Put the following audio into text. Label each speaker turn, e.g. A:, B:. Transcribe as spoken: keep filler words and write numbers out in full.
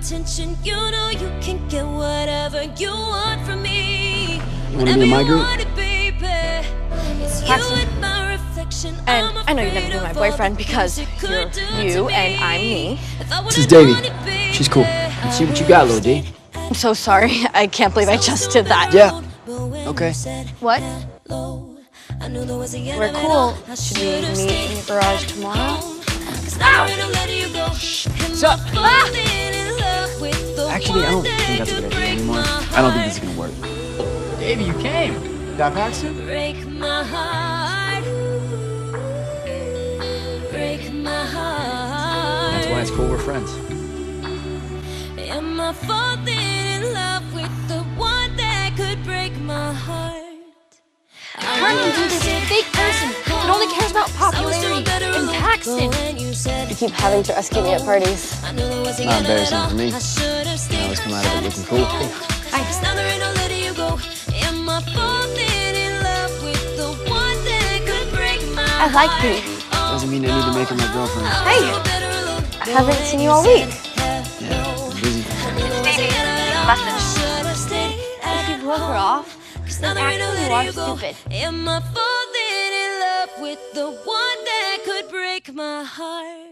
A: attention. You know you can get whatever you want from me.
B: You want to be in my group?
C: Paxton. And I know you'd never be my boyfriend because you're you and I'm me.
B: This is Devi. She's cool. Let's see what you got, little D.
C: I'm so sorry. I can't believe I just did that.
B: Yeah. Okay.
C: What? We're cool. Should we meet in the garage tomorrow?
B: What's up?
C: Ah!
B: Actually, I don't think that's a good idea anymore. I don't think this is gonna work. Devi, you came. Devi Paxton?
A: Break my heart. Break my heart.
B: That's why it's cool we're friends.
A: Am I falling in love with the one that could break my heart?
C: Turn into this fake person that only cares about popularity and Paxton.
D: You keep having to rescue me at parties.
B: Not embarrassing for me. I always come out of it looking cool.
C: Hi. I like you.
B: Doesn't mean I need to make her my girlfriend.
C: Hey, I haven't seen you all week.
B: Yeah, I'm busy.
C: Devi, message. If you broke her off, then actually you are stupid.
A: Am I falling in love with the one that could break my heart?